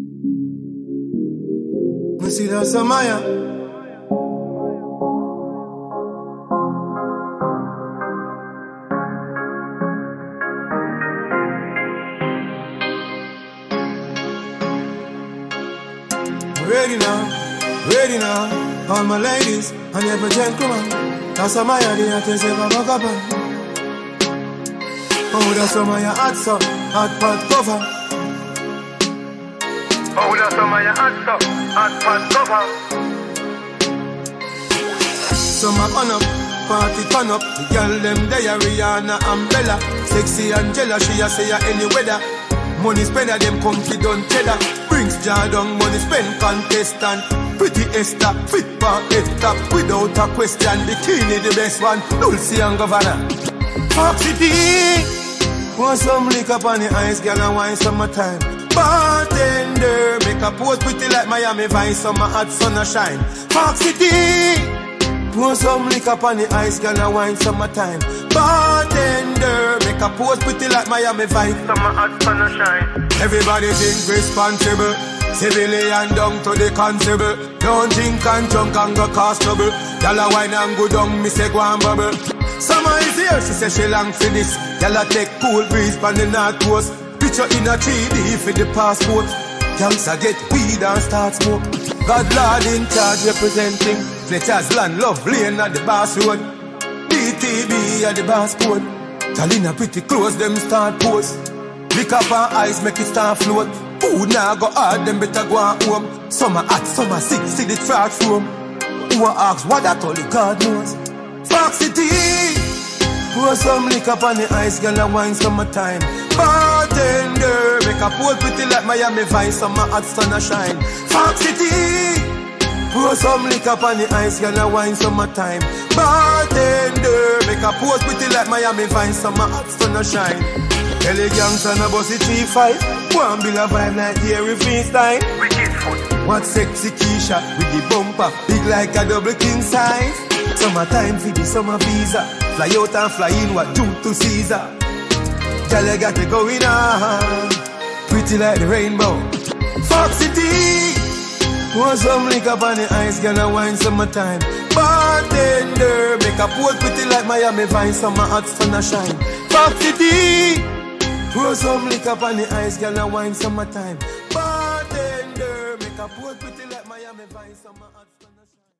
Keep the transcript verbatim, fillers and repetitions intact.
Me see that Samaya. Ready now, ready now, all my ladies and every gentleman. That's Samaya, the hottest ever walk up on. Oh, that's Samaya hot so, hot pot cover. Oh, that's Samaya hot so, hot pot cover. Summer on up, party turn up. The girl them there, Rihanna and Bella. Sexy Angela, she a say ya any weather. Money spender, them confident cheddar. Brings Jordan, money spend contestant. Pretty Esther, fit for Esther. Without a question, bikini the best one. Dulce and Governor. Foxy D. Want some liquor on the ice, girl, and wine summertime. Bartender, make a pose pretty like Miami Vice, summer hot sun a shine. Foxy D. Pour some liquor on the ice, girl, and wine summertime. Bartender, make a pose pretty like Miami Vice, summer hot sun a shine. Everybody think responsible, civilian down to the constable. Don't think and junk and go cause trouble. Y'all a wine and go down, me say go and bubble. Summer is here, she say she long for this. Y'all a take cool breeze from the north coast. Picture in a three D for the passport. Y'all a get weed and start smoke. God Lord in charge representing. Fletcher's land, love lane at the boss road. D T B at the boss code. Y'all in a pretty close, them start post. Lick up our eyes, make it start float. Food now go hard, them better go on home. Summer hot, summer sick, see the tracks room. Who ask what that only God knows. Foxy D. Pour some liquor on the ice, girl, and wine summertime. Bartender, make a pole pretty like Miami Vice, summer hot sun a shine. Foxy D. Pour some liquor on the ice, girl, and wine summertime. Bartender, make a pose pretty like Miami Vice, summer hot sun a shine. Elegance and a bossy three five. One bill of vibe like Jerry Feinstein. Wicked foot. What sexy Keisha with the bumper, big like a double king size. Summertime for the summer visa. Fly out and fly in, what due to Caesar. Girl, you got it going on. Pretty like the rainbow. Foxy D. Want some liquor on the ice, girl, and wine summertime. Bartender, make a pose pretty like Miami Vice, summer hot sun a shine. Foxy D. Pour some liquor on the ice, girl, and wine summertime. Bartender, make a pose pretty like Miami Vice, summer hot sun a shine.